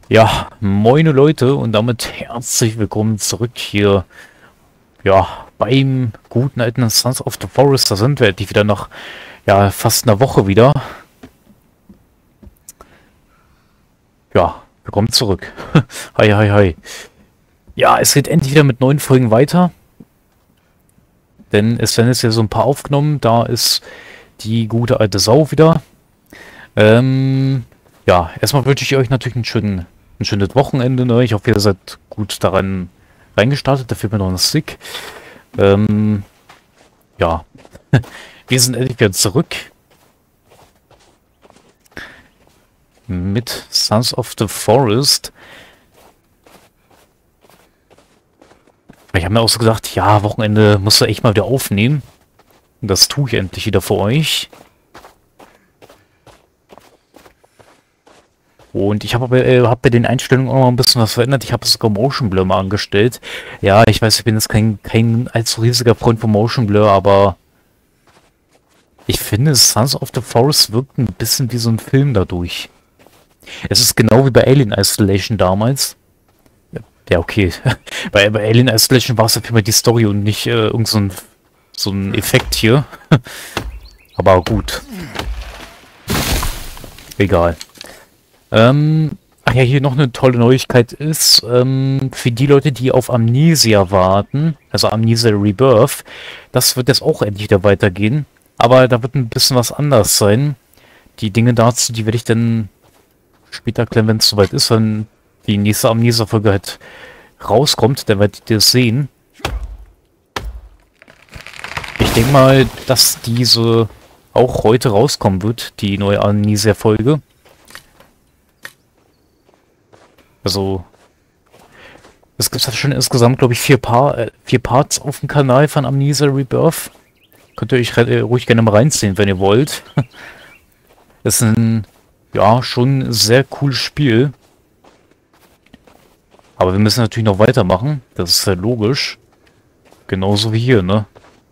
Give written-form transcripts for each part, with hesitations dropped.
Ja, moin Leute und damit herzlich willkommen zurück hier, ja, beim guten alten Sons of the Forest. Da sind wir endlich wieder nach, ja, fast einer Woche wieder. Ja, willkommen zurück. Hi, hi, hi. Ja, es geht endlich wieder mit neuen Folgen weiter, denn es werden jetzt ja so ein paar aufgenommen. Da ist die gute alte Sau wieder. Ähm, ja, erstmal wünsche ich euch natürlich ein schönes Wochenende. Ne? Ich hoffe, ihr seid gut daran reingestartet. Da fehlt mir noch ein Stick. Ähm, ja, wir sind endlich wieder zurück mit Sons of the Forest. Ich habe mir auch so gedacht, ja, Wochenende musst du echt mal wieder aufnehmen. Und das tue ich endlich wieder für euch. Und ich habe aber hab bei den Einstellungen auch noch ein bisschen was verändert. Ich habe sogar Motion Blur mal angestellt. Ja, ich weiß, ich bin jetzt kein allzu riesiger Freund von Motion Blur, aber ich finde, Sons of the Forest wirkt ein bisschen wie so ein Film dadurch. Es ist genau wie bei Alien Isolation damals. Ja, okay. Bei Alien Isolation war es ja vielmehr die Story und nicht irgend so ein Effekt hier. Aber gut. Egal. Ach ja, hier noch eine tolle Neuigkeit ist, für die Leute, die auf Amnesia warten, also Amnesia Rebirth, das wird jetzt auch endlich wieder weitergehen. Aber da wird ein bisschen was anders sein. Die Dinge dazu, die werde ich dann später erklären, wenn es soweit ist, wenn die nächste Amnesia-Folge halt rauskommt, dann werdet ihr das sehen. Ich denke mal, dass diese auch heute rauskommen wird, die neue Amnesia-Folge. Also, es gibt ja schon insgesamt, glaube ich, vier Parts auf dem Kanal von Amnesia Rebirth. Könnt ihr euch ruhig gerne mal reinziehen, wenn ihr wollt. Das ist ein, ja, schon ein sehr cooles Spiel. Aber wir müssen natürlich noch weitermachen. Das ist ja logisch. Genauso wie hier, ne?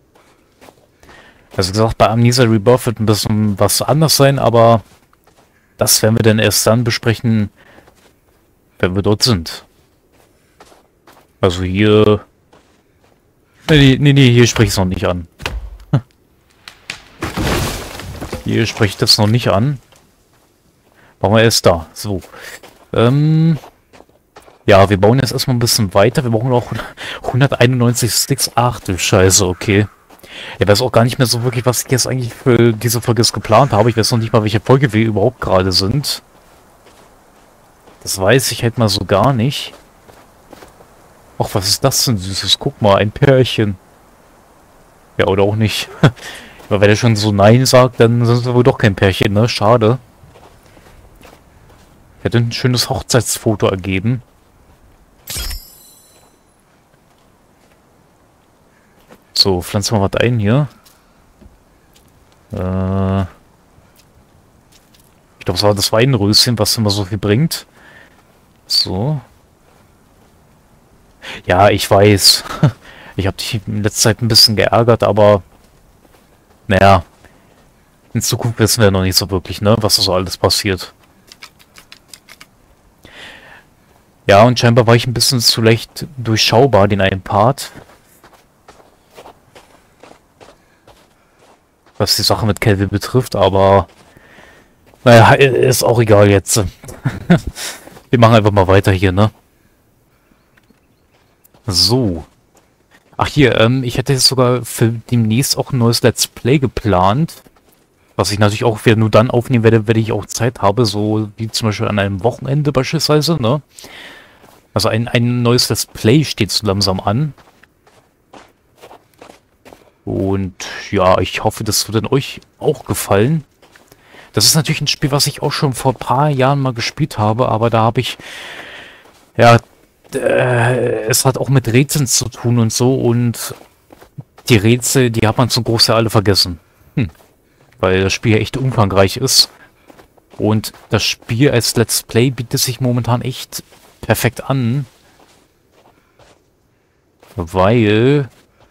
Also gesagt, bei Amnesia Rebirth wird ein bisschen was anders sein, aber das werden wir dann erst dann besprechen, wenn wir dort sind. Also hier... Nee, hier spreche ich es noch nicht an. Hier spreche ich das noch nicht an. Machen wir erst da. So. Ja, wir bauen jetzt erstmal ein bisschen weiter. Wir brauchen auch 191 Sticks. Ach du Scheiße, okay. Ich weiß auch gar nicht mehr so wirklich, was ich jetzt eigentlich für diese Folge jetzt geplant habe. Ich weiß noch nicht mal, welche Folge wir überhaupt gerade sind. Das weiß ich halt mal so gar nicht. Och, was ist das denn Süßes? Guck mal, ein Pärchen. Ja, oder auch nicht. Aber wenn er schon so Nein sagt, dann sind wir wohl doch kein Pärchen, ne? Schade. Hätte ein schönes Hochzeitsfoto ergeben. So, pflanzen wir was ein hier. Ich glaube, es war das Weinröschen, was immer so viel bringt. So. Ja, ich weiß. Ich habe dich in letzter Zeit ein bisschen geärgert, aber naja, in Zukunft wissen wir noch nicht so wirklich, ne, was da so alles passiert. Ja, und scheinbar war ich ein bisschen zu leicht durchschaubar, den einen Part. Was die Sache mit Kelvin betrifft, aber naja, ist auch egal jetzt. Wir machen einfach mal weiter hier, ne? So. Ach hier, ich hätte jetzt sogar für demnächst auch ein neues Let's Play geplant. Was ich natürlich auch wieder nur dann aufnehmen werde, wenn ich auch Zeit habe, so wie zum Beispiel an einem Wochenende beispielsweise, ne? Also ein neues Let's Play steht so langsam an. Und ja, ich hoffe, das wird dann euch auch gefallen. Das ist natürlich ein Spiel, was ich auch schon vor ein paar Jahren mal gespielt habe, aber da habe ich, ja, es hat auch mit Rätseln zu tun und so und die Rätsel, die hat man zum Großteil alle vergessen. Weil das Spiel ja echt umfangreich ist. Und das Spiel als Let's Play bietet sich momentan echt perfekt an. Weil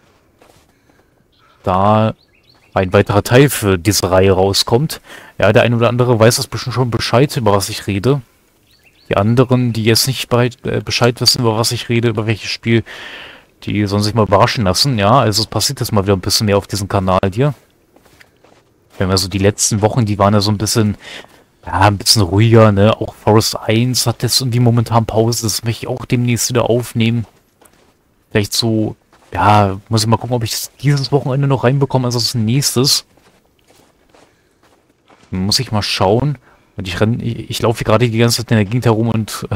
da ein weiterer Teil für diese Reihe rauskommt. Ja, der eine oder andere weiß das bestimmt schon Bescheid, über was ich rede. Die anderen, die jetzt nicht Bescheid wissen, über was ich rede, über welches Spiel, die sollen sich mal überraschen lassen. Ja, also es passiert jetzt mal wieder ein bisschen mehr auf diesem Kanal hier. Wenn wir so die letzten Wochen, die waren ja so ein bisschen, ja, ein bisschen ruhiger, ne? Auch Forest 1 hat jetzt irgendwie momentan Pause, das möchte ich auch demnächst wieder aufnehmen. Vielleicht so, ja, muss ich mal gucken, ob ich das dieses Wochenende noch reinbekomme, also das nächstes. Muss ich mal schauen. Und ich laufe hier gerade die ganze Zeit in der Gegend herum und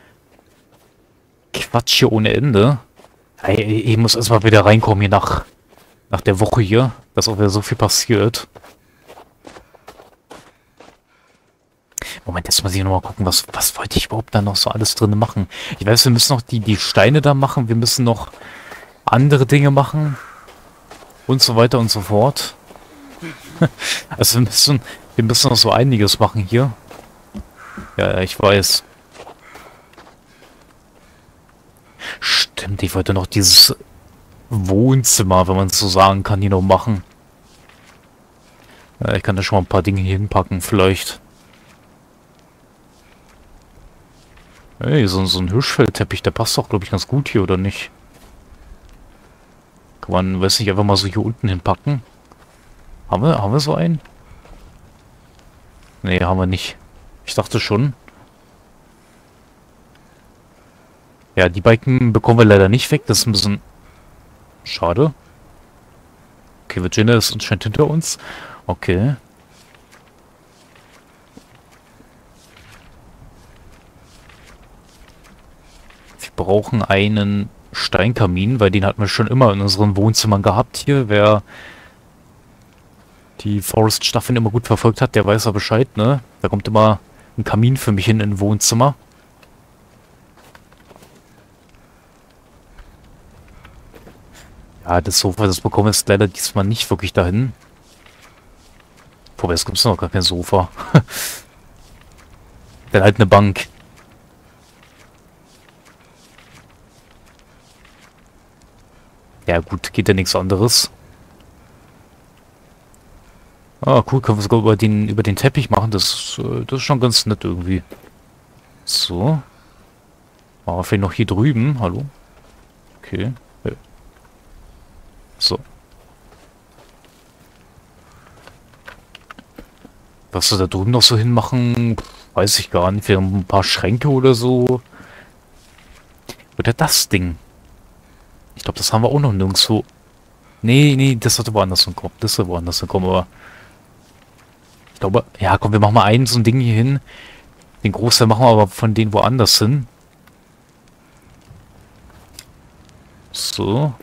Quatsch hier ohne Ende. Ich muss erstmal wieder reinkommen hier nach der Woche hier, dass auch wieder so viel passiert. Moment, jetzt muss ich nochmal gucken, was wollte ich überhaupt da noch so alles drin machen? Ich weiß, wir müssen noch die Steine da machen, wir müssen noch andere Dinge machen und so weiter und so fort. Also wir müssen noch so einiges machen hier. Ja, ich weiß. Stimmt, ich wollte noch dieses Wohnzimmer, wenn man es so sagen kann, hier noch machen. Ja, ich kann da schon mal ein paar Dinge hier hinpacken, vielleicht. Hey, so ein Hirschfellteppich, der passt doch, glaube ich, ganz gut hier, oder nicht? Kann man, weiß nicht, einfach mal so hier unten hinpacken? Haben wir so einen? Nee, haben wir nicht. Ich dachte schon. Ja, die Balken bekommen wir leider nicht weg. Das ist ein bisschen schade. Okay, Virginia ist anscheinend hinter uns. Okay. Wir brauchen einen Steinkamin, weil den hatten wir schon immer in unseren Wohnzimmern gehabt hier. Wer die Forest-Staffeln immer gut verfolgt hat, der weiß ja Bescheid, ne? Da kommt immer ein Kamin für mich hin in ein Wohnzimmer. Ja, das Sofa, das bekommen wir jetzt leider diesmal nicht wirklich dahin. Wobei, es gibt noch gar kein Sofa. Dann halt eine Bank. Ja gut, geht ja nichts anderes. Ah, cool, können wir sogar über den Teppich machen. Das ist schon ganz nett irgendwie. So. Machen wir vielleicht noch hier drüben. Hallo? Okay. So. Was wir da drüben noch so hinmachen, weiß ich gar nicht. Vielleicht ein paar Schränke oder so. Oder das Ding. Ich glaube, das haben wir auch noch nirgendwo. Nee, das sollte woanders hinkommen. Das sollte woanders hinkommen, aber... Ich glaube, ja, komm, wir machen mal so ein Ding hier hin. Den Großteil machen wir aber von denen woanders hin. So.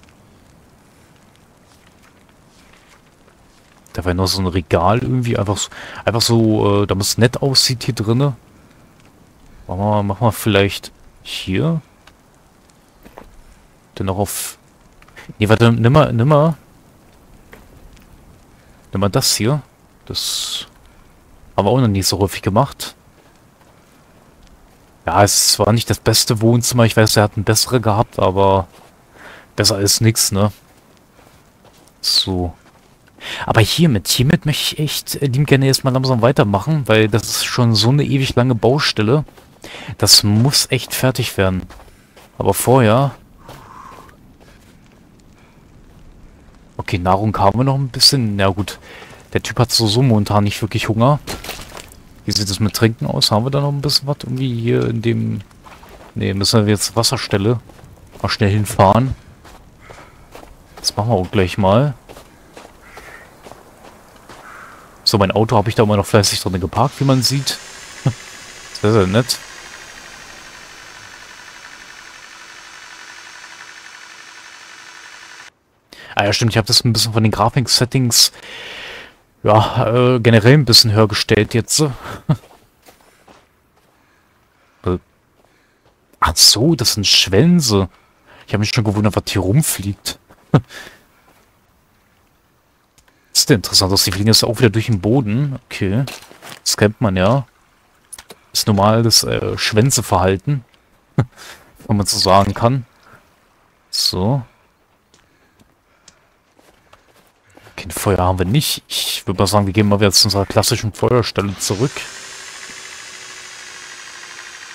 Da wäre noch so ein Regal irgendwie, einfach so, damit es nett aussieht hier drinne. Machen wir vielleicht hier. Dann noch auf... Nee, warte, nimm mal das hier. Das haben wir auch noch nie so häufig gemacht. Ja, es ist zwar nicht das beste Wohnzimmer, ich weiß, er hat ein bessere gehabt, aber besser als nix, ne? So. Aber hiermit möchte ich echt liebend gerne erstmal langsam weitermachen, weil das ist schon so eine ewig lange Baustelle. Das muss echt fertig werden. Aber vorher... Okay, Nahrung haben wir noch ein bisschen. Na gut, der Typ hat so momentan nicht wirklich Hunger. Wie sieht es mit Trinken aus? Haben wir da noch ein bisschen was? Irgendwie hier in dem... Ne, müssen wir jetzt zur Wasserstelle mal schnell hinfahren. Das machen wir auch gleich mal. So, mein Auto habe ich da immer noch fleißig drin geparkt, wie man sieht. Sehr, sehr nett. Ah ja, stimmt, ich habe das ein bisschen von den Grafik-Settings, ja, generell ein bisschen höher gestellt jetzt. Ach so, das sind Schwänze. Ich habe mich schon gewundert, was hier rumfliegt. Das ist ja interessant, dass die fliegen jetzt auch wieder durch den Boden. Okay, das kennt man ja. Ist normales Schwänzeverhalten, wenn man so sagen kann. So. Kein Feuer haben wir nicht. Ich würde mal sagen, wir gehen mal wieder zu unserer klassischen Feuerstelle zurück.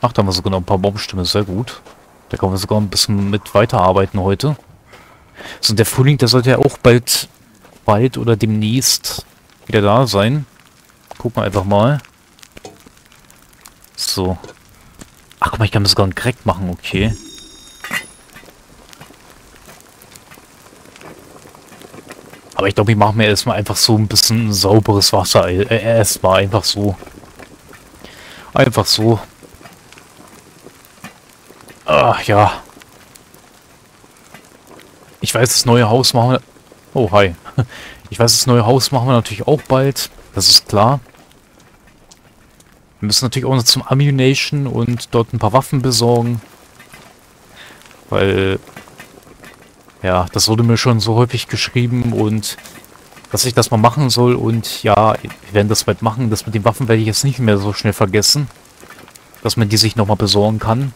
Ach, da haben wir sogar noch ein paar Baumstämme, sehr gut. Da können wir sogar ein bisschen mit weiterarbeiten heute. So, und der Frühling, der sollte ja auch bald oder demnächst wieder da sein. Gucken wir einfach mal. So. Ach, guck mal, ich kann mir sogar einen Crack machen, okay. Aber ich glaube, ich mache mir erstmal einfach so ein bisschen sauberes Wasser. Erstmal einfach so. Einfach so. Ach ja. Ich weiß, das neue Haus machen wir... Oh, hi. Ich weiß, das neue Haus machen wir natürlich auch bald. Das ist klar. Wir müssen natürlich auch noch zum Ammunition und dort ein paar Waffen besorgen. Weil... Ja, das wurde mir schon so häufig geschrieben und... Dass ich das mal machen soll und ja, wir werden das bald machen. Das mit den Waffen werde ich jetzt nicht mehr so schnell vergessen. Dass man die sich nochmal besorgen kann.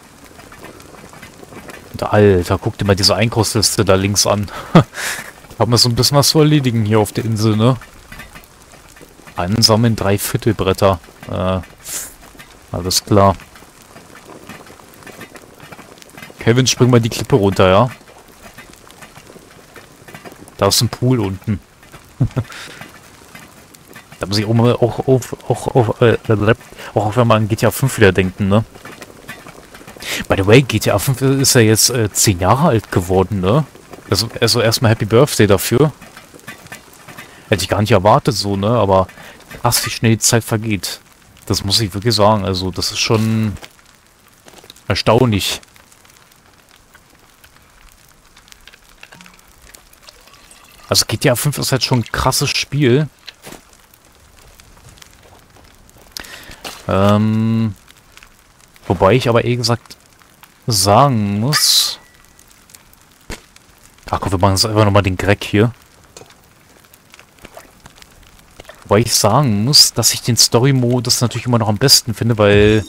Und Alter, guck dir mal diese Einkaufsliste da links an. Haben wir so ein bisschen was zu erledigen hier auf der Insel, ne? Ansammeln 3 Viertelbretter. Alles klar. Kevin, spring mal die Klippe runter, ja? Da ist ein Pool unten. Da muss ich auch mal auch auf einmal an GTA 5 wieder denken, ne? By the way, GTA 5 ist ja jetzt 10 Jahre alt geworden, ne? Also erstmal Happy Birthday dafür. Hätte ich gar nicht erwartet so, ne? Aber krass, wie schnell die Zeit vergeht. Das muss ich wirklich sagen. Also das ist schon erstaunlich. Also GTA 5 ist halt schon ein krasses Spiel. Wobei ich aber gesagt sagen muss... Ach komm, wir machen jetzt einfach nochmal den Greg hier. Wobei ich sagen muss, dass ich den Story-Modus natürlich immer noch am besten finde, weil...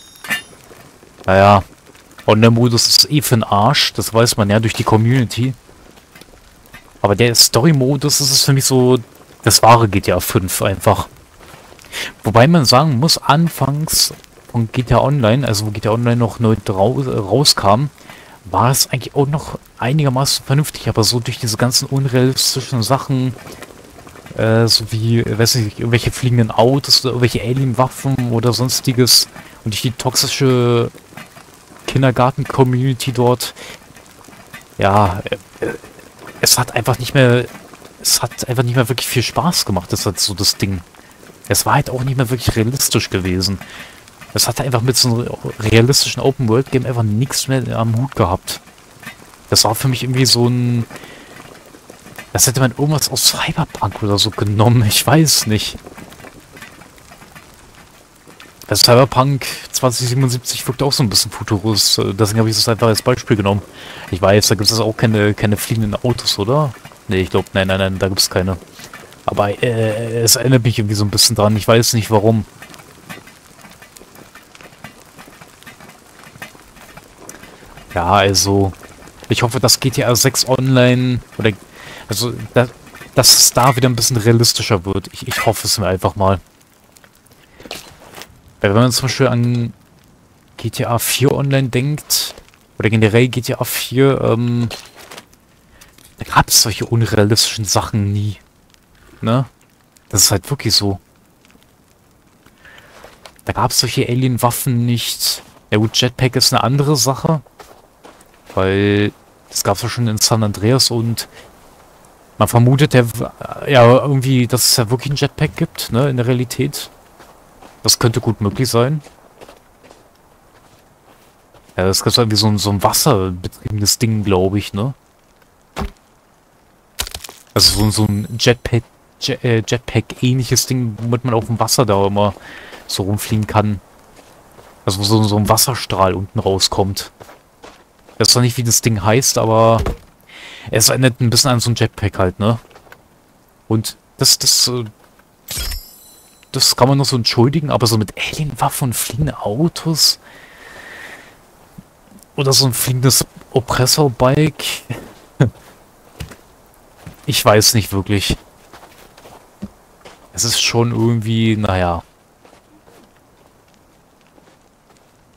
Naja, Online-Modus ist eh für den Arsch. Das weiß man ja durch die Community. Aber der Story-Modus, das ist für mich so das wahre GTA 5 einfach. Wobei man sagen muss, anfangs von GTA Online, also wo GTA Online noch neu rauskam, war es eigentlich auch noch einigermaßen vernünftig. Aber so durch diese ganzen unrealistischen Sachen, so wie, weiß nicht, irgendwelche fliegenden Autos oder irgendwelche Alien-Waffen oder sonstiges und durch die toxische Kindergarten-Community dort, ja, es hat einfach nicht mehr wirklich viel Spaß gemacht, das hat so das Ding. Es war halt auch nicht mehr wirklich realistisch gewesen. Es hatte einfach mit so einem realistischen Open-World-Game einfach nichts mehr am Hut gehabt. Das war für mich irgendwie so ein... Das hätte man irgendwas aus Cyberpunk oder so genommen, ich weiß nicht. Also Cyberpunk 2077 wirkt auch so ein bisschen futuristisch, deswegen habe ich das einfach als Beispiel genommen. Ich weiß, da gibt es auch keine fliegenden Autos, oder? Ne, ich glaube, nein, da gibt es keine. Aber es erinnert mich irgendwie so ein bisschen dran, ich weiß nicht warum. Ja, also, ich hoffe, dass GTA 6 Online, oder, also, dass es da wieder ein bisschen realistischer wird. Ich hoffe es mir einfach mal. Weil wenn man zum Beispiel an GTA 4 Online denkt, oder generell GTA 4, da gab es solche unrealistischen Sachen nie. Ne? Das ist halt wirklich so. Da gab es solche Alien-Waffen nicht. Ja gut, Jetpack ist eine andere Sache. Weil das gab es ja schon in San Andreas und man vermutet ja irgendwie, dass es ja wirklich ein Jetpack gibt, ne, in der Realität. Das könnte gut möglich sein. Ja, das ist irgendwie so ein wasserbetriebenes Ding, glaube ich, ne? Also so ein Jetpack-ähnliches Ding, womit man auf dem Wasser da immer so rumfliegen kann. Also wo so ein Wasserstrahl unten rauskommt. Ich weiß zwar nicht, wie das Ding heißt, aber es erinnert ein bisschen an so ein Jetpack halt, ne? Und das kann man noch so entschuldigen, aber so mit Alienwaffen und fliegenden Autos oder so ein fliegendes Oppressor-Bike, ich weiß nicht wirklich. Es ist schon irgendwie, naja.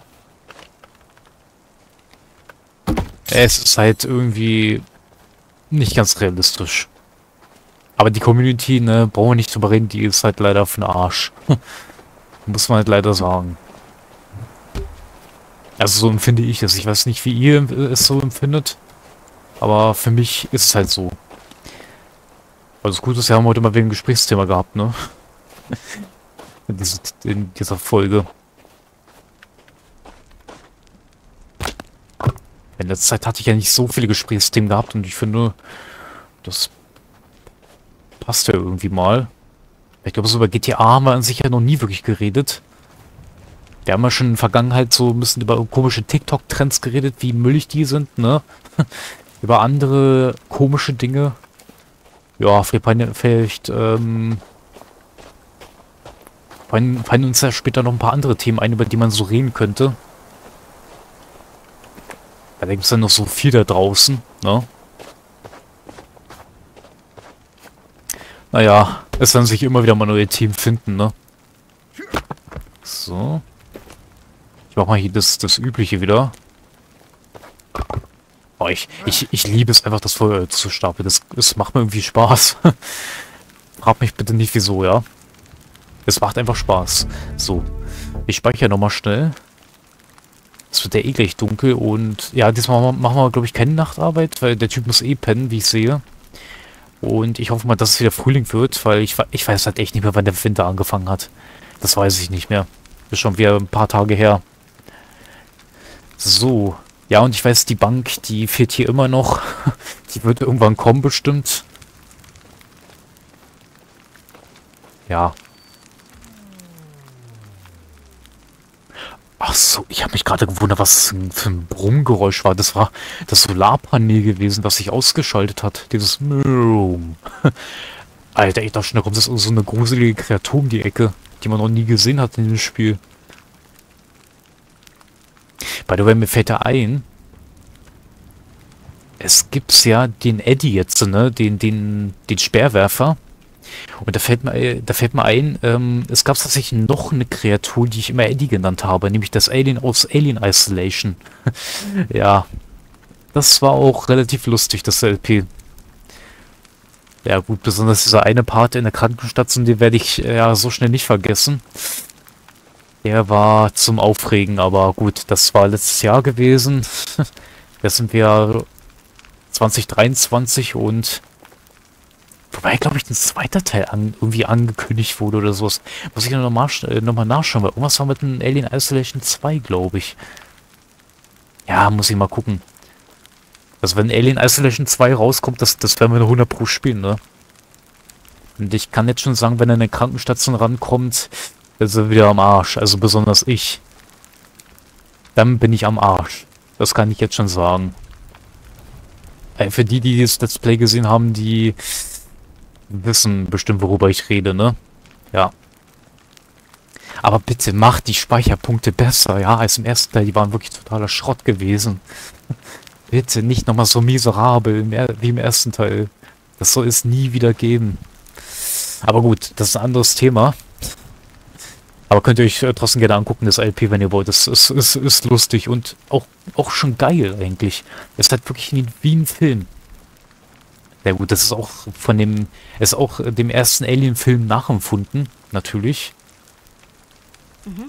es ist halt irgendwie nicht ganz realistisch. Aber die Community, ne, brauchen wir nicht drüber reden, die ist halt leider für den Arsch. Muss man halt leider sagen. Also so empfinde ich es. Ich weiß nicht, wie ihr es so empfindet. Aber für mich ist es halt so. Also das Gute ist, wir haben heute mal wieder ein Gesprächsthema gehabt, ne? In dieser Folge. In letzter Zeit hatte ich ja nicht so viele Gesprächsthemen gehabt und ich finde, das passt ja irgendwie mal. Ich glaube, so über GTA haben wir an sich ja noch nie wirklich geredet. Wir haben ja schon in der Vergangenheit so ein bisschen über komische TikTok-Trends geredet, wie müllig die sind, ne? Über andere komische Dinge. Ja, vielleicht fallen uns ja später noch ein paar andere Themen ein, über die man so reden könnte. Da gibt es ja noch so viel da draußen, ne? Naja, es werden sich immer wieder mal neue Themen finden, ne? So. Ich mach mal hier das Übliche wieder. Oh, ich liebe es einfach, das Feuer zu stapeln. Das macht mir irgendwie Spaß. Frag mich bitte nicht wieso, ja? Es macht einfach Spaß. So. Ich speichere nochmal schnell. Es wird ja eh gleich dunkel und ja, diesmal machen wir, glaube ich, keine Nachtarbeit, weil der Typ muss eh pennen, wie ich sehe. Und ich hoffe mal, dass es wieder Frühling wird, weil ich weiß halt echt nicht mehr, wann der Winter angefangen hat. Das weiß ich nicht mehr. Ist schon wieder ein paar Tage her. So. Ja, und ich weiß, die Bank, die fehlt hier immer noch. Die wird irgendwann kommen, bestimmt. Ja. Ach so, ich habe mich gerade gewundert, was das für ein Brummgeräusch war. Das war das Solarpanel gewesen, das sich ausgeschaltet hat. Dieses Mrrm. Alter, ich dachte schon, da kommt das so eine gruselige Kreatur um die Ecke, die man noch nie gesehen hat in dem Spiel. By the way, mir fällt da ein, es gibt ja den Eddie jetzt, ne? Den Speerwerfer. Und da fällt mir ein, es gab tatsächlich noch eine Kreatur, die ich immer Eddie genannt habe, nämlich das Alien aus Alien Isolation. Ja, das war auch relativ lustig, das LP. Ja gut, besonders dieser eine Part in der Krankenstation, den werde ich ja so schnell nicht vergessen. Der war zum Aufregen, aber gut, das war letztes Jahr gewesen. Jetzt sind wir 2023 und wobei, glaube ich, ein zweiter Teil irgendwie angekündigt wurde oder sowas. Muss ich noch mal nachschauen, weil irgendwas war mit dem Alien Isolation 2, glaube ich. Ja, muss ich mal gucken. Also wenn Alien Isolation 2 rauskommt, das werden wir 100 Pro spielen, ne? Und ich kann jetzt schon sagen, wenn er in eine Krankenstation rankommt, ist er wieder am Arsch. Also besonders ich. Dann bin ich am Arsch. Das kann ich jetzt schon sagen. Für die das Let's Play gesehen haben, die wissen bestimmt, worüber ich rede, ne? Ja. Aber bitte macht die Speicherpunkte besser, ja, als im ersten Teil. Die waren wirklich totaler Schrott gewesen. Bitte nicht nochmal so miserabel wie im ersten Teil. Das soll es nie wieder geben. Aber gut, das ist ein anderes Thema. Aber könnt ihr euch trotzdem gerne angucken, das LP, wenn ihr wollt. Das ist lustig und auch schon geil eigentlich. Es ist halt wirklich wie ein Film. Ja gut, das ist auch dem ersten Alien-Film nachempfunden, natürlich. Mhm.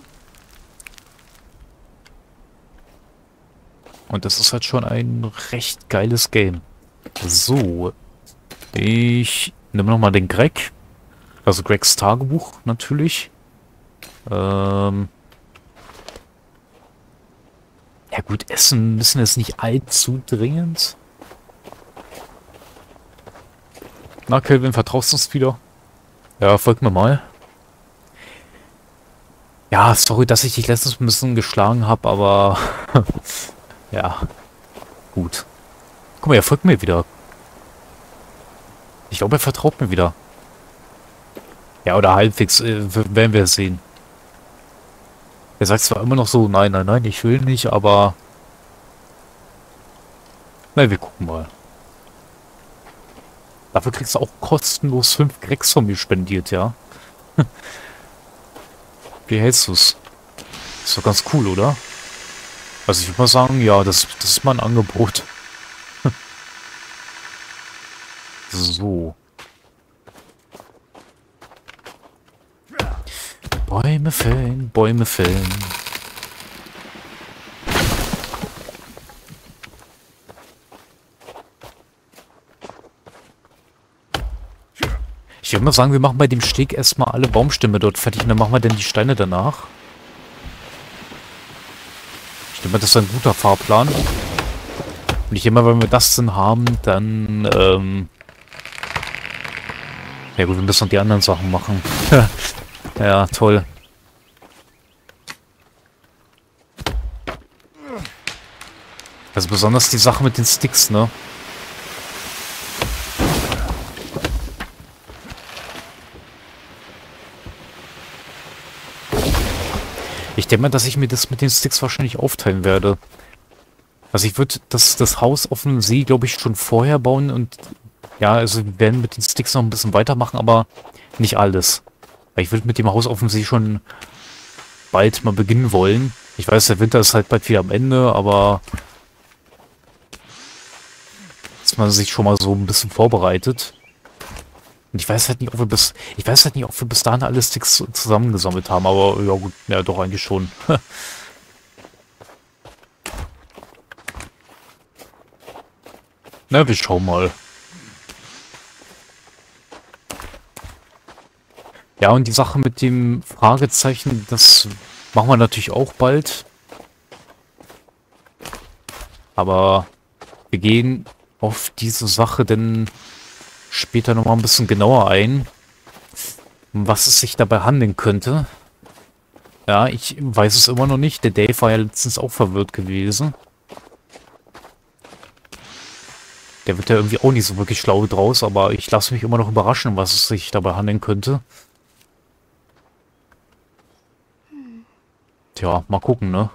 Und das ist halt schon ein recht geiles Game. So. Ich nehme nochmal den Greg. Also Gregs Tagebuch, natürlich. Ja gut, essen müssen wir es nicht allzu dringend. Na, Kelvin, vertraust du uns wieder? Ja, folg mir mal. Ja, sorry, dass ich dich letztens ein bisschen geschlagen habe, aber ja, gut. Guck mal, er folgt mir wieder. Ich glaube, er vertraut mir wieder. Ja, oder halbwegs, werden wir sehen. Er sagt zwar immer noch so, nein, nein, nein, ich will nicht, aber na, wir gucken mal. Dafür kriegst du auch kostenlos 5 Gregs von mir spendiert, ja? Wie hältst du's? Ist doch ganz cool, oder? Also ich würde mal sagen, ja, das ist mal ein Angebot. So. Bäume fällen, Bäume fällen. Ich würde mal sagen, wir machen bei dem Steg erstmal alle Baumstämme dort fertig und dann machen wir dann die Steine danach. Ich denke mal, das ist ein guter Fahrplan. Und ich denke mal, wenn wir das dann haben, dann, ja gut, wir müssen noch die anderen Sachen machen. Ja, toll. Also besonders die Sache mit den Sticks, ne? Ich denke mal, dass ich mir das mit den Sticks wahrscheinlich aufteilen werde. Also ich würde das Haus auf dem See, glaube ich, schon vorher bauen und ja, also wir werden mit den Sticks noch ein bisschen weitermachen, aber nicht alles. Weil ich würde mit dem Haus auf dem See schon bald mal beginnen wollen. Ich weiß, der Winter ist halt bald wieder am Ende, aber dass man sich schon mal so ein bisschen vorbereitet. Und ich weiß halt nicht, ob wir bis dahin alle Sticks zusammengesammelt haben, aber ja gut, ja doch eigentlich schon. Na, wir schauen mal. Ja, und die Sache mit dem Fragezeichen, das machen wir natürlich auch bald. Aber wir gehen auf diese Sache denn später nochmal ein bisschen genauer ein, um was es sich dabei handeln könnte. Ja, ich weiß es immer noch nicht. Der Dave war ja letztens auch verwirrt gewesen. Der wird ja irgendwie auch nicht so wirklich schlau draus, aber ich lasse mich immer noch überraschen, was es sich dabei handeln könnte. Tja, mal gucken, ne?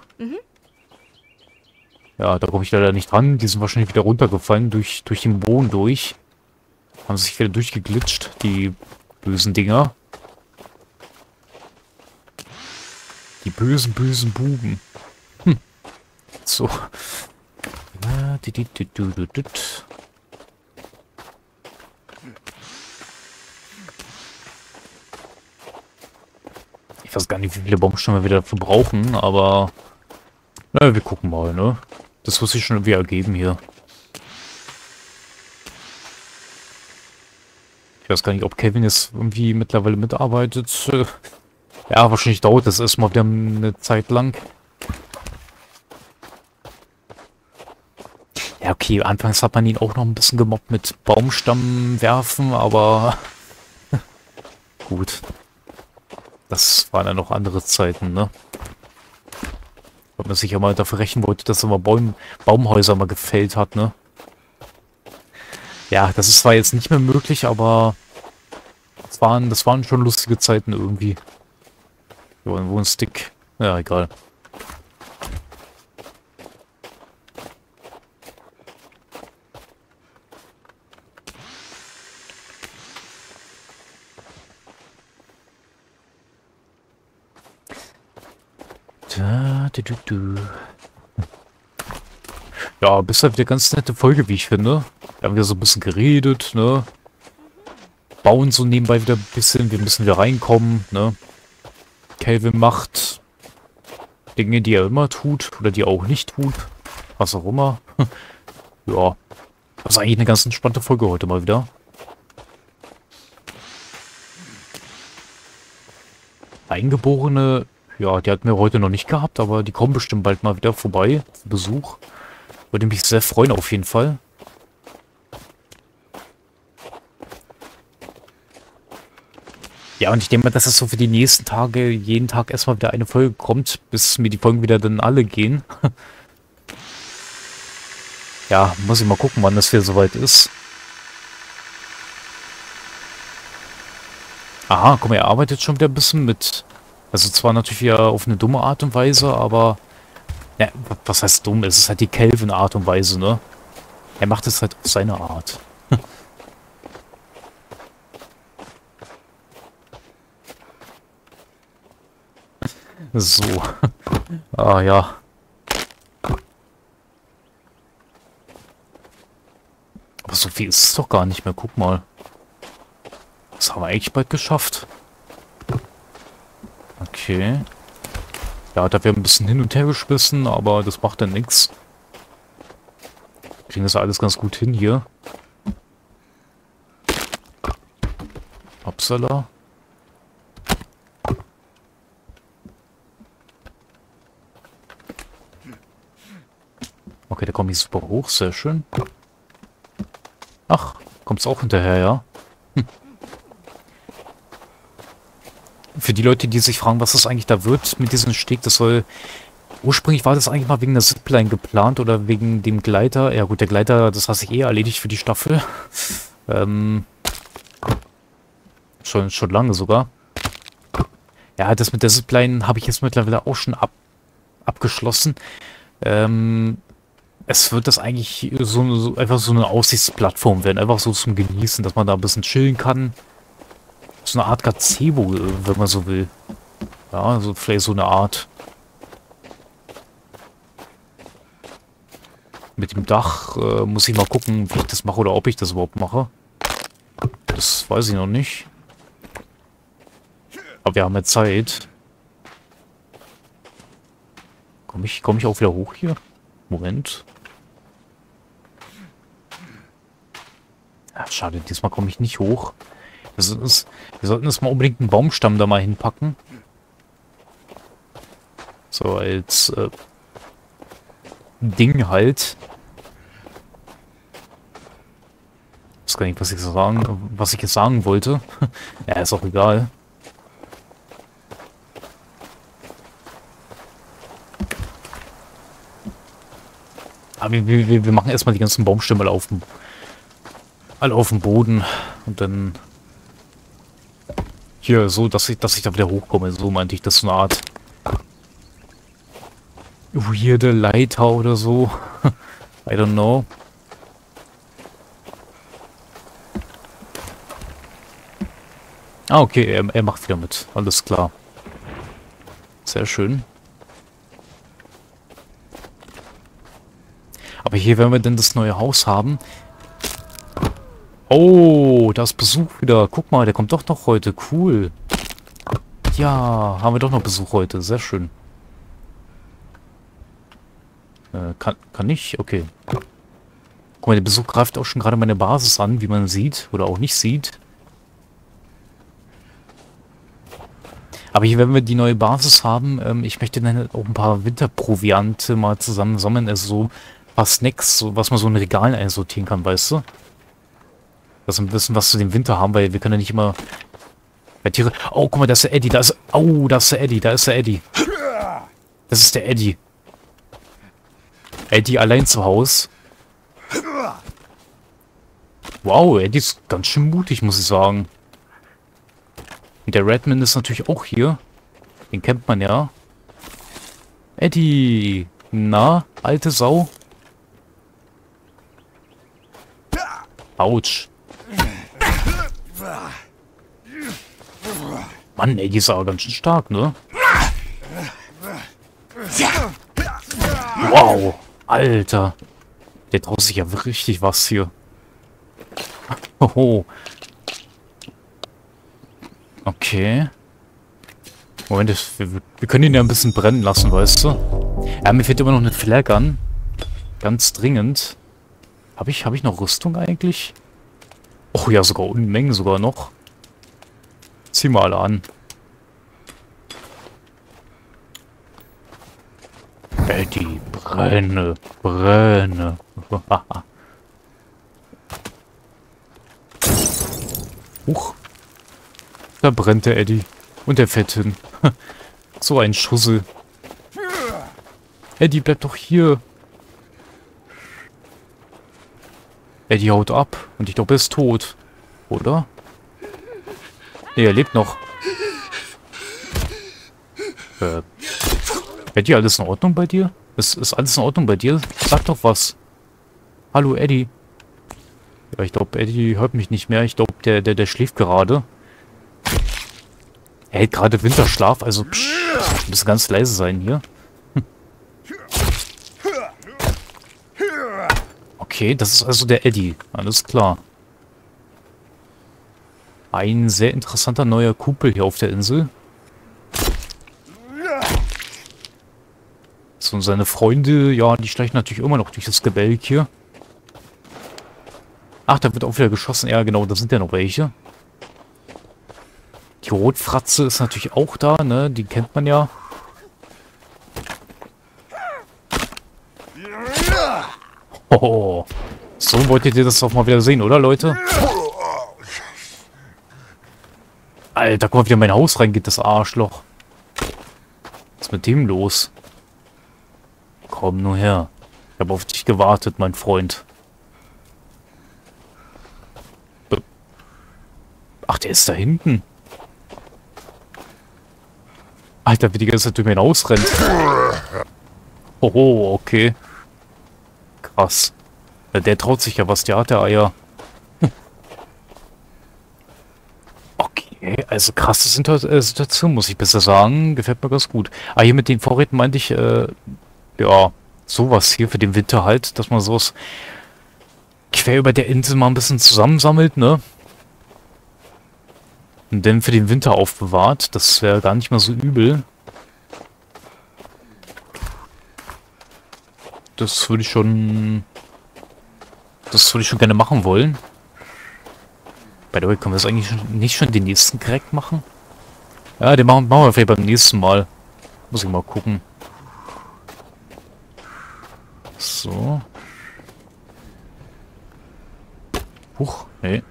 Ja, da komme ich leider nicht dran. Die sind wahrscheinlich wieder runtergefallen durch den Boden durch. Haben sich wieder durchgeglitscht, die bösen Dinger. Die bösen, bösen Buben. Hm. So. Ja, ich weiß gar nicht, wie viele Baumstämme wir dafür brauchen, aber na, wir gucken mal, ne? Das muss sich schon irgendwie ergeben hier. Ich weiß gar nicht, ob Kevin jetzt irgendwie mittlerweile mitarbeitet. Ja, wahrscheinlich dauert das erstmal wieder eine Zeit lang. Ja, okay, anfangs hat man ihn auch noch ein bisschen gemobbt mit Baumstamm werfen, aber gut. Das waren ja noch andere Zeiten, ne? Ob man sich ja mal dafür rächen wollte, dass er mal Baumhäuser mal gefällt hat, ne? Ja, das ist zwar jetzt nicht mehr möglich, aber das waren schon lustige Zeiten irgendwie. Wo ein Stick. Ja, egal. Ja, bisher wieder ganz nette Folge, wie ich finde. Wir haben wieder so ein bisschen geredet, ne? Bauen so nebenbei wieder ein bisschen. Wir müssen wieder reinkommen, ne? Calvin macht Dinge, die er immer tut oder die er auch nicht tut. Was auch immer. Ja. Das ist eigentlich eine ganz entspannte Folge heute mal wieder. Eingeborene, ja, die hatten wir heute noch nicht gehabt, aber die kommen bestimmt bald mal wieder vorbei. Zu Besuch. Würde mich sehr freuen auf jeden Fall. Ja, und ich denke mal, dass es so für die nächsten Tage jeden Tag erstmal wieder eine Folge kommt, bis mir die Folgen wieder dann alle gehen. Ja, muss ich mal gucken, wann das wieder soweit ist. Aha, guck mal, er arbeitet schon wieder ein bisschen mit. Also zwar natürlich wieder auf eine dumme Art und Weise, aber ja, was heißt dumm? Es ist halt die Calvin-Art und Weise, ne? Er macht es halt auf seine Art. So. Ah, ja. Aber so viel ist es doch gar nicht mehr. Guck mal. Das haben wir eigentlich bald geschafft. Okay. Ja, da wir ein bisschen hin und her geschmissen, aber das macht dann nichts. Kriegen das alles ganz gut hin hier. Upsala. Okay, da komme ich super hoch, sehr schön. Ach, kommt's auch hinterher, ja? Für die Leute, die sich fragen, was das eigentlich da wird mit diesem Steg, das soll... Ursprünglich war das eigentlich mal wegen der Zipline geplant oder wegen dem Gleiter. Ja gut, der Gleiter, das hat sich eh erledigt für die Staffel. Schon lange sogar. Ja, das mit der Zipline habe ich jetzt mittlerweile auch schon abgeschlossen. Es wird das eigentlich einfach so eine Aussichtsplattform werden. Einfach so zum Genießen, dass man da ein bisschen chillen kann. So eine Art Gazebo, wenn man so will. Ja, also vielleicht so eine Art. Mit dem Dach muss ich mal gucken, wie ich das mache oder ob ich das überhaupt mache. Das weiß ich noch nicht. Aber wir haben ja Zeit. Komm ich auch wieder hoch hier? Moment. Ach, schade, diesmal komme ich nicht hoch. Wir sollten das mal unbedingt einen Baumstamm da mal hinpacken. So, als Ding halt. Ich weiß gar nicht, was ich jetzt sagen wollte. Ja, ist auch egal. Aber wir machen erstmal die ganzen Baumstämme alle auf dem Boden. Und dann hier so, dass ich da wieder hochkomme. So meinte ich, das ist so eine Art weirde Leiter oder so. I don't know. Ah, okay, er macht wieder mit. Alles klar. Sehr schön. Aber hier werden wir denn das neue Haus haben. Oh, da ist Besuch wieder. Guck mal, der kommt doch noch heute. Cool. Ja, haben wir doch noch Besuch heute. Sehr schön. Kann ich? Okay. Guck mal, der Besuch greift auch schon gerade meine Basis an, wie man sieht. Oder auch nicht sieht. Aber hier werden wir die neue Basis haben. Ich möchte dann auch ein paar Winterproviante mal zusammen sammeln. Also so ein paar Snacks, so, was man so in Regalen einsortieren kann, weißt du? Dass wir wissen, was zu dem Winter haben, weil wir können ja nicht immer... Tiere... Oh, guck mal, da ist der Eddie. Da ist der Eddie. Da ist der Eddie. Das ist der Eddie. Eddie allein zu Hause. Wow, Eddie ist ganz schön mutig, muss ich sagen. Und der Redman ist natürlich auch hier. Den kennt man ja. Eddie. Na, alte Sau. Autsch. Mann, Eddie ist aber ganz schön stark, ne? Wow. Alter. Der traut sich ja richtig was hier. Hoho. Okay. Moment, wir können ihn ja ein bisschen brennen lassen, weißt du? Ja, mir fehlt immer noch eine Flaggun. Ganz dringend. Hab ich noch Rüstung eigentlich? Oh ja, sogar Unmengen sogar noch. Zieh mal alle an. Eddie, brenne, brenne. Huch. Da brennt der Eddie. Und der Fettin. So ein Schussel. Eddie, bleib doch hier. Eddie haut ab. Und ich glaube, er ist tot. Oder? Nee, er lebt noch. Eddie, alles in Ordnung bei dir? Ist alles in Ordnung bei dir? Sag doch was. Hallo, Eddie. Ja, ich glaube, Eddie hört mich nicht mehr. Ich glaube, der schläft gerade. Er hält gerade Winterschlaf, also psch, müssen ganz leise sein hier. Okay, das ist also der Eddie. Alles klar. Ein sehr interessanter neuer Kumpel hier auf der Insel. So, und seine Freunde, ja, die schleichen natürlich immer noch durch das Gebälk hier. Ach, da wird auch wieder geschossen. Ja, genau, da sind ja noch welche. Die Rotfratze ist natürlich auch da, ne? Die kennt man ja. Oh, so wolltet ihr das doch mal wieder sehen, oder, Leute? Alter, guck mal, wie in mein Haus reingeht, das Arschloch. Was ist mit dem los? Komm nur her. Ich habe auf dich gewartet, mein Freund. Ach, der ist da hinten. Alter, wie die ganze Zeit durch mein Haus rennt. Oh, okay. Krass. Ja, der traut sich ja was, der hat ja Eier. Okay, also krasse Situation, muss ich besser sagen. Gefällt mir ganz gut. Ah, hier mit den Vorräten meinte ich, ja, sowas hier für den Winter halt, dass man sowas quer über der Insel mal ein bisschen zusammensammelt, ne? Und dann für den Winter aufbewahrt. Das wäre gar nicht mal so übel. Das würde ich schon... Das würde ich schon gerne machen wollen. By the way, können wir das eigentlich nicht schon den nächsten Crack machen? Ja, den machen wir vielleicht beim nächsten Mal. Muss ich mal gucken. So. Huch, nee.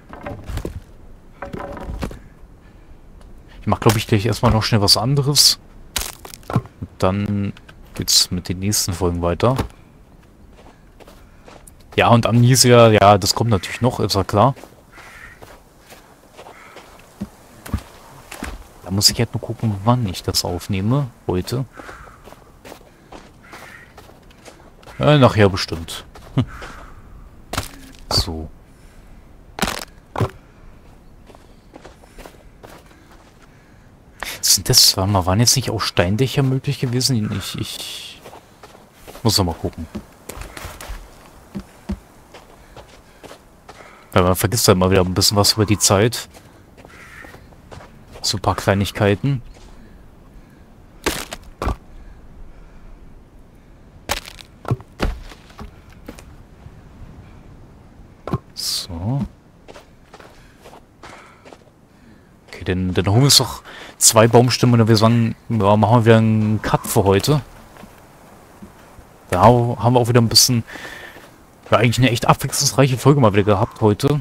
Ich mache, glaube ich, gleich erstmal noch schnell was anderes. Und dann geht's mit den nächsten Folgen weiter. Ja, und Amnesia, ja, das kommt natürlich noch, ist ja klar. Da muss ich halt nur gucken, wann ich das aufnehme. Heute. Nachher bestimmt. So. Sind das, waren jetzt nicht auch Steindächer möglich gewesen? Ich muss noch mal gucken. Weil man vergisst halt mal wieder ein bisschen was über die Zeit. So ein paar Kleinigkeiten. So. Okay, dann holen wir uns doch 2 Baumstämme und wir sagen, ja, machen wir wieder einen Cut für heute. Da haben wir auch wieder ein bisschen, ja, eigentlich eine echt abwechslungsreiche Folge mal wieder gehabt heute.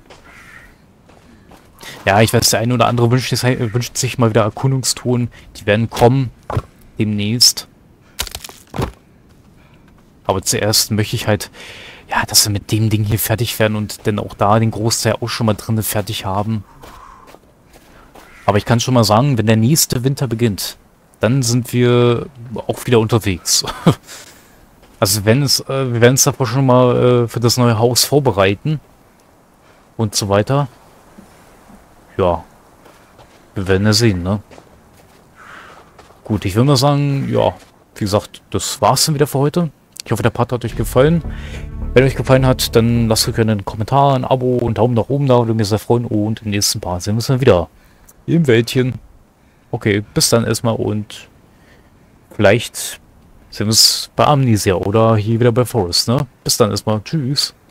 Ja, ich weiß, der eine oder andere wünscht sich mal wieder Erkundungstouren. Die werden kommen demnächst. Aber zuerst möchte ich halt, ja, dass wir mit dem Ding hier fertig werden und dann auch da den Großteil auch schon mal drin fertig haben. Aber ich kann schon mal sagen, wenn der nächste Winter beginnt, dann sind wir auch wieder unterwegs. Also wir werden uns davor schon mal für das neue Haus vorbereiten und so weiter. Ja, wir werden ja sehen, ne? Gut, ich würde mal sagen, ja, wie gesagt, das war's dann wieder für heute. Ich hoffe, der Part hat euch gefallen. Wenn euch gefallen hat, dann lasst euch gerne einen Kommentar, ein Abo und Daumen nach oben da, würde mich sehr freuen. Und im nächsten Part sehen wir uns dann wieder im Wäldchen. Okay, bis dann erstmal und vielleicht sehen wir uns bei Amnesia oder hier wieder bei Forest, ne? Bis dann erstmal. Tschüss.